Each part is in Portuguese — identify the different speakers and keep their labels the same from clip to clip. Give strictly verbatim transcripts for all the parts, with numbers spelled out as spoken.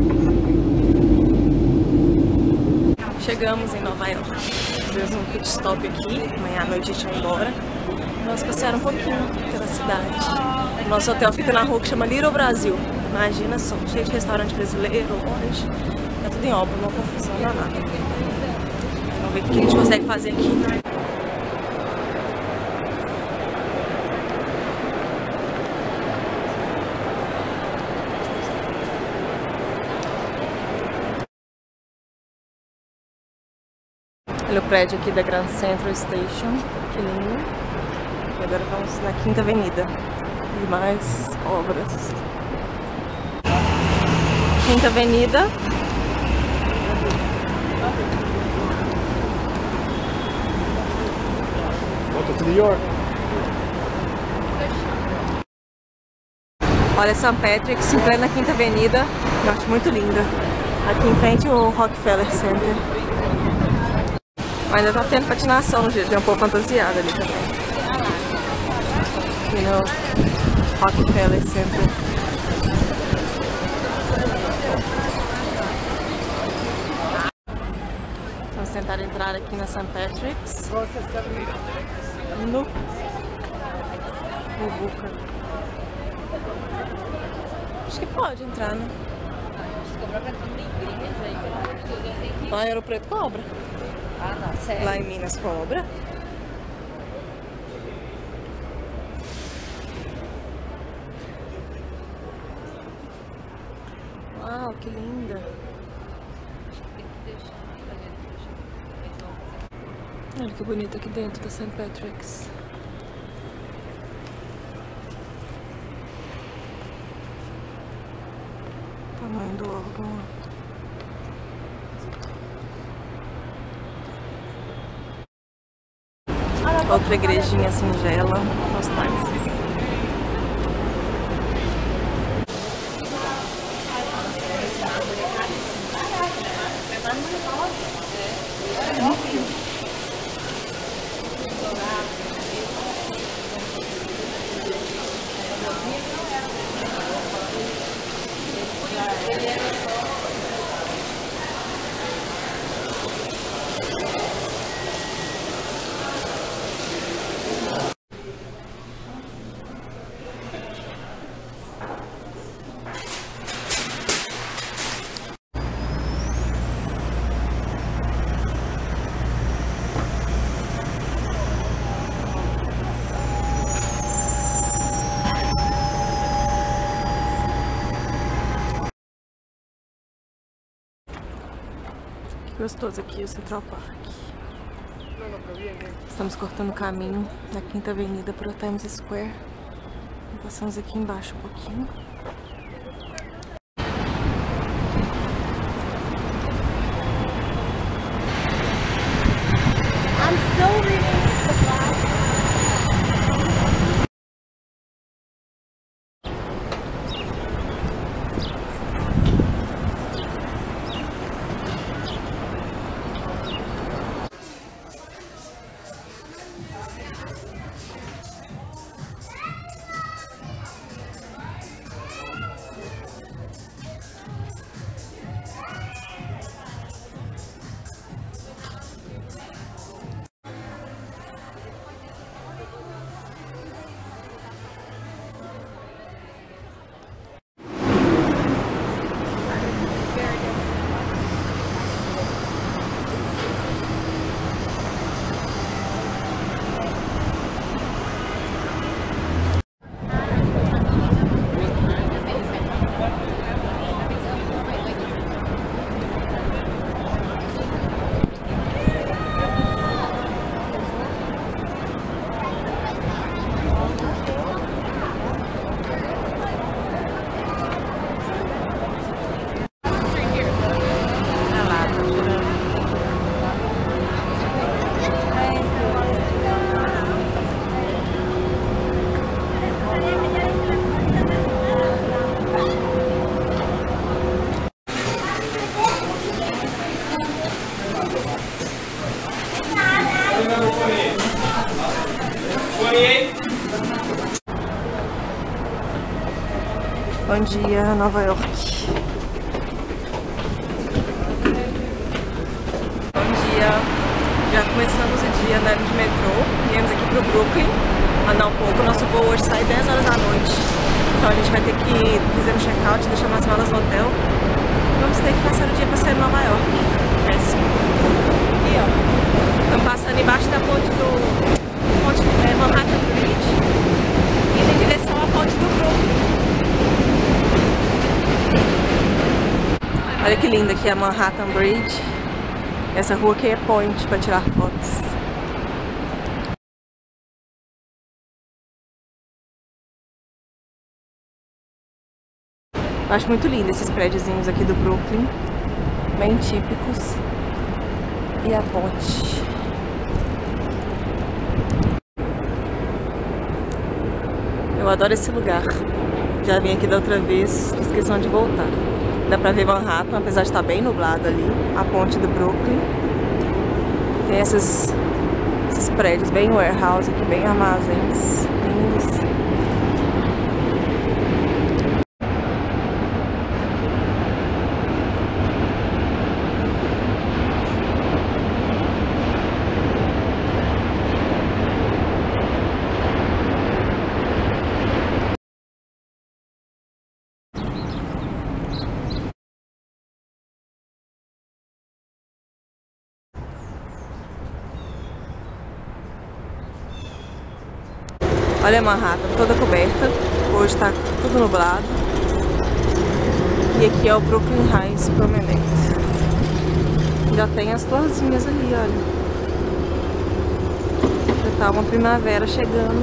Speaker 1: Chegamos em Nova York. Fizemos um pit stop aqui. Amanhã à noite a gente vai embora. Vamos passear um pouquinho pela cidade. O nosso hotel fica na rua que chama Little Brasil. Imagina só, cheio de restaurante brasileiro, longe. Tá tudo em obra, uma confusão danada. Vamos ver o que a gente consegue fazer aqui. Olha o prédio aqui da Grand Central Station, que lindo. E agora vamos na Quinta Avenida. E mais obras. Quinta Avenida.
Speaker 2: Welcome to New York.
Speaker 1: Olha Saint Patrick's em plena Quinta Avenida. Eu acho muito linda. Aqui em frente o Rockefeller Center. Ainda tá tendo patinação no jeito, tem um pouco fantasiado ali também. Aqui no Rockefeller Center. Vamos tentar entrar aqui na Saint Patrick's. No Muvuca. Acho que pode entrar, né? Lá em Ouro Preto cobra.
Speaker 3: Ah, não, sério?
Speaker 1: Lá em Minas cobra. Uau, que linda. Olha que bonito aqui dentro da Saint Patrick's. Tamanho do órgão. Outra igrejinha singela, os táxis. Gostoso aqui o Central Park. Estamos cortando o caminho da Quinta Avenida para o Times Square. Passamos aqui embaixo um pouquinho.
Speaker 3: I'm still reading the black.
Speaker 1: Bom dia, Nova York. Já começamos o dia andando de metrô, viemos aqui pro Brooklyn, andar um pouco. Nosso voo hoje sai dez horas da noite, então a gente vai ter que fazer um check-out, deixar umas malas no hotel. Vamos ter que passar o dia passeando em Nova York. Péssimo. E ó, estamos passando embaixo da ponte do ponte, é, Manhattan Bridge, indo em direção à ponte do Brooklyn. Olha que linda aqui a Manhattan Bridge. Essa rua aqui é point para tirar fotos. Eu acho muito lindo esses prédiozinhos aqui do Brooklyn, bem típicos. E a ponte. Eu adoro esse lugar. Já vim aqui da outra vez, fiz questão de voltar. Dá pra ver Manhattan, apesar de estar bem nublado ali. A ponte do Brooklyn. Tem esses, esses prédios bem warehouse aqui, bem armazéns. Lindos. Olha a Manhattan toda coberta, hoje tá tudo nublado. E aqui é o Brooklyn Heights Promenade. Já tem as florzinhas ali, olha. Já tá uma primavera chegando.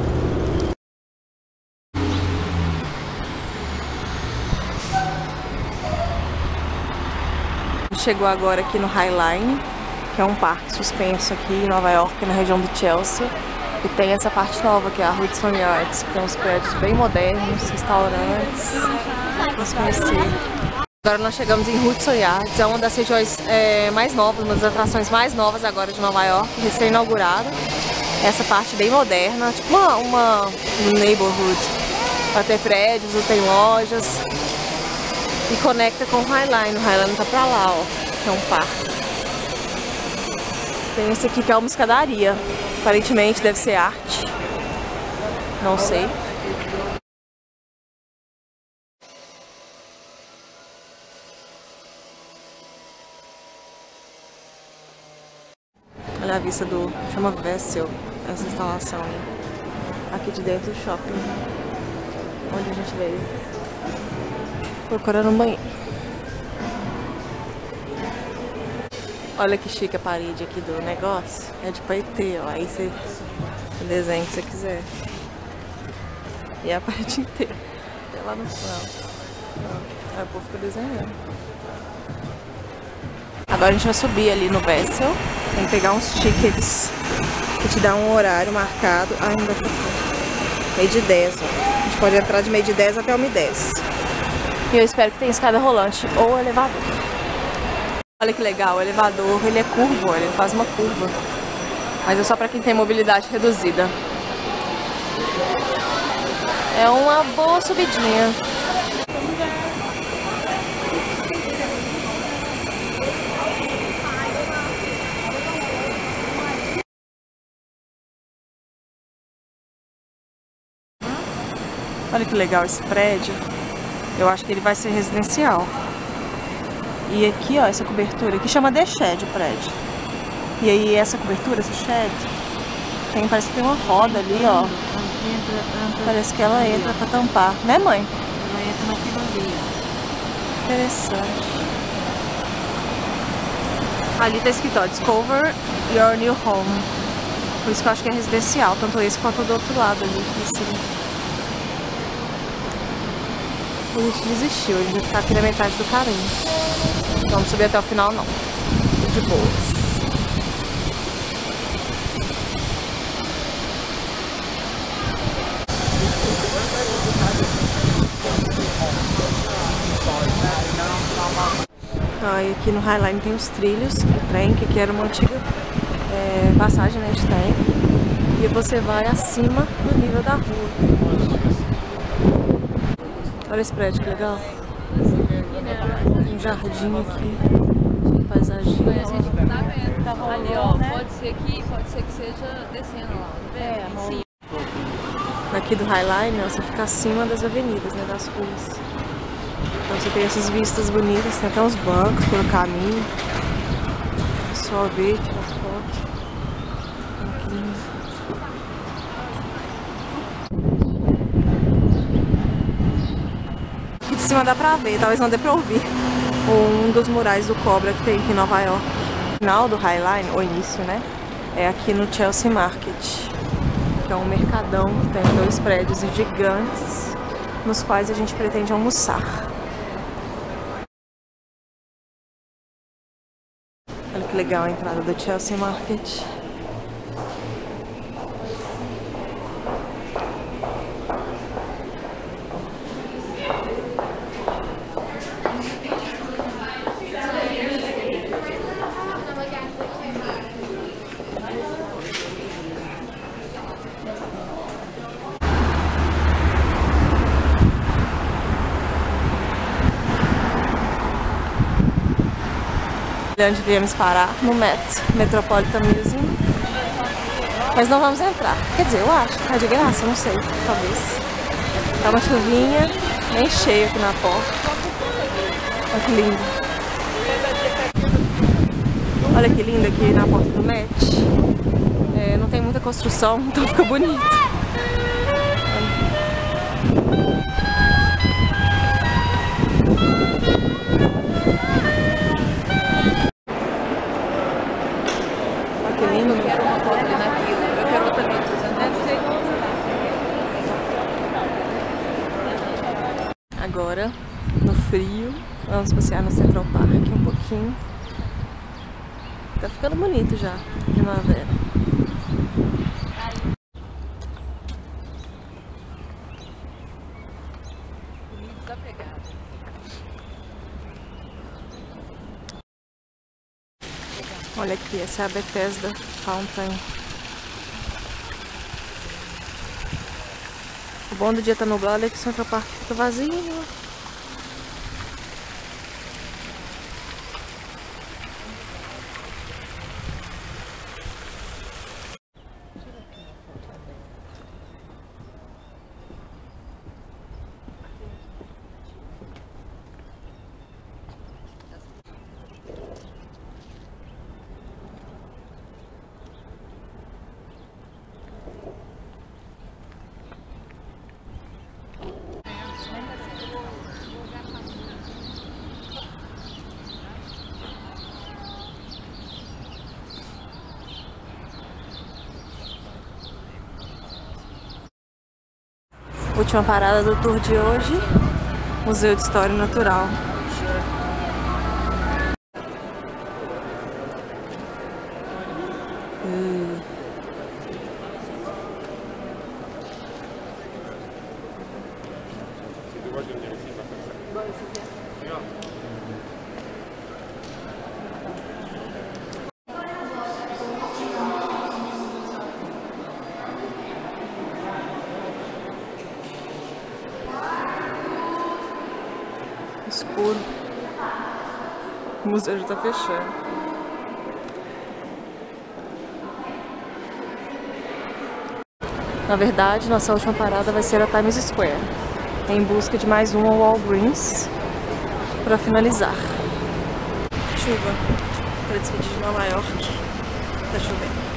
Speaker 1: Chegou agora aqui no High Line, que é um parque suspenso aqui em Nova York, na região do Chelsea. E tem essa parte nova, que é a Hudson Yards, que tem uns prédios bem modernos, restaurantes. Vamos conhecer. Agora nós chegamos em Hudson Yards, é uma das regiões é, mais novas, uma das atrações mais novas agora de Nova York, recém-inaugurada. Essa parte bem moderna, tipo uma, uma neighborhood, para ter prédios, tem lojas. E conecta com o High Line, o High Line tá pra lá, ó, que é um parque. Tem esse aqui que é uma escadaria. Aparentemente deve ser arte. Não sei. Olha a vista do... chama Vessel, essa instalação aí. Aqui de dentro do shopping. Onde a gente veio. Procurando um banheiro. Olha que chique a parede aqui do negócio. É de paetê, ó. Aí você desenha o que você quiser. E a parede inteira. Até lá no final. Aí o povo fica desenhando. Agora a gente vai subir ali no Vessel. Tem que pegar uns tickets que te dá um horário marcado. Ah, ainda tá meio de dez, ó. A gente pode entrar de meio de dez até uma e dez. E eu espero que tenha escada rolante ou elevador. Olha que legal, o elevador, ele é curvo, olha, ele faz uma curva. Mas é só pra quem tem mobilidade reduzida. É uma boa subidinha. Olha que legal esse prédio. Eu acho que ele vai ser residencial. E aqui, ó, essa cobertura aqui chama The Shed o prédio. E aí essa cobertura, essa shed, tem, parece que tem uma roda ali, ó. Parece que ela entra pra tampar, né, mãe?
Speaker 3: Ela entra naquilo ali, ó.
Speaker 1: Interessante. Ali tá escrito, ó, Discover Your New Home. Por isso que eu acho que é residencial, tanto esse quanto do outro lado ali, assim. A gente desistiu, a gente vai ficar aqui na metade do caminho. Não vamos subir até o final, não. De boas. Ah, e aqui no High Line tem os trilhos do trem, que aqui era uma antiga é, passagem, né, de trem. E você vai acima do nível da rua. Olha esse prédio, que legal. Um jardim aqui, paisagem.
Speaker 3: A gente tá vendo, tá rolando, né? Esse aqui pode ser que seja descendo lá, tá vendo?
Speaker 1: É,
Speaker 3: Em cima.
Speaker 1: Aqui do Highline, ó, você fica acima das avenidas, né, das ruas. Então você tem essas vistas bonitas, tem até uns bancos pelo caminho. Só ver, tirar as fotos. Olha que lindo. Aqui de cima dá pra ver, talvez não dê pra ouvir, um dos murais do Cobra que tem aqui em Nova York. O final do Highline, o início, né, é aqui no Chelsea Market, que é um mercadão que tem dois prédios gigantes nos quais a gente pretende almoçar. Olha que legal a entrada do Chelsea Market. Onde viemos parar, no Met, Metropolitan Museum. Mas não vamos entrar. Quer dizer, eu acho. Tá de graça, não sei. Talvez. Tá uma chuvinha bem cheia aqui na porta. Olha que lindo. Olha que lindo aqui na porta do Met. É, não tem muita construção, então fica bonito. Que lindo.
Speaker 3: Eu quero uma foto ali naquilo. Eu quero outra ali, deve ser.
Speaker 1: Agora, no frio, vamos passear no Central Park um pouquinho. Tá ficando bonito já, primavera. Olha aqui, essa é a Bethesda Fountain. O bom do dia tá nublado é que o Central Park fica vazio. Última parada do tour de hoje, Museu de História Natural. Hum. Escuro. O museu já tá fechando. Na verdade, nossa última parada vai ser a Times Square, em busca de mais uma Walgreens para finalizar. Chuva. Para despedir de Nova York, tá chovendo.